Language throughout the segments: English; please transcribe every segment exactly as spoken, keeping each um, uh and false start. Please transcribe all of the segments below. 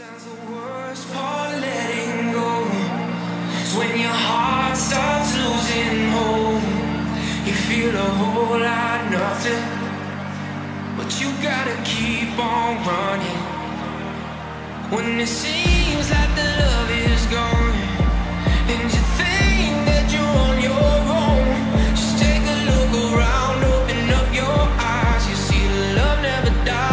Sometimes the worst part of letting go is when your heart starts losing hope. You feel a whole lot nothing, but you gotta keep on running. When it seems like the love is gone and you think that you're on your own, just take a look around, open up your eyes. You see the love never dies.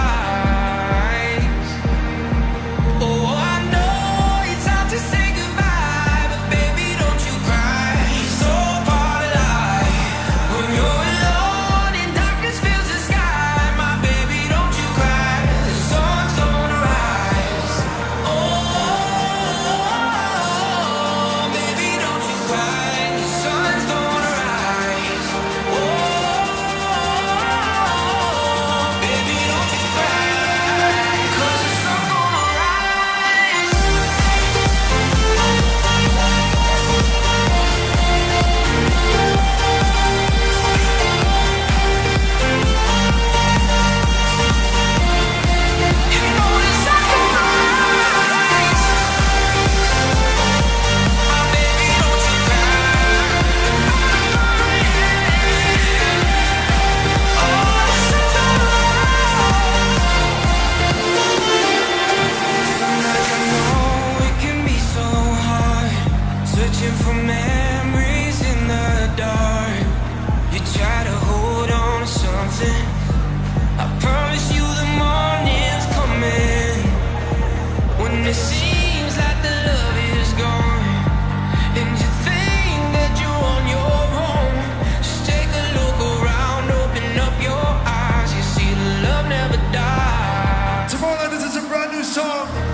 For memories in the dark, you try to hold on to something. I promise you the morning's coming. When it seems like the love is gone and you think that you're on your own, just take a look around, open up your eyes. You see the love never dies. Tomorrow night, this is a brand new song.